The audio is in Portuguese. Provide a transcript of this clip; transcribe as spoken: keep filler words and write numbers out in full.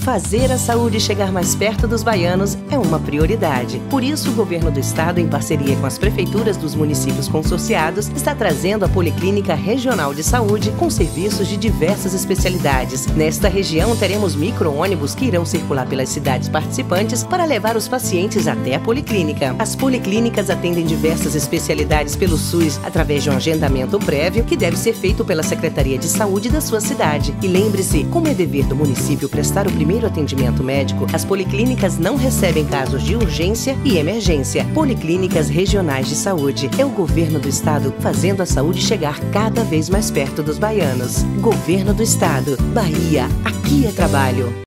Fazer a saúde chegar mais perto dos baianos é uma prioridade. Por isso, o Governo do Estado, em parceria com as prefeituras dos municípios consorciados, está trazendo a Policlínica Regional de Saúde com serviços de diversas especialidades. Nesta região, teremos micro-ônibus que irão circular pelas cidades participantes para levar os pacientes até a Policlínica. As policlínicas atendem diversas especialidades pelo SUS através de um agendamento prévio que deve ser feito pela Secretaria de Saúde da sua cidade. E lembre-se, como é dever do município prestar o primeiro atendimento médico, as policlínicas não recebem casos de urgência e emergência. Policlínicas Regionais de Saúde. É o Governo do Estado fazendo a saúde chegar cada vez mais perto dos baianos. Governo do Estado. Bahia, aqui é trabalho.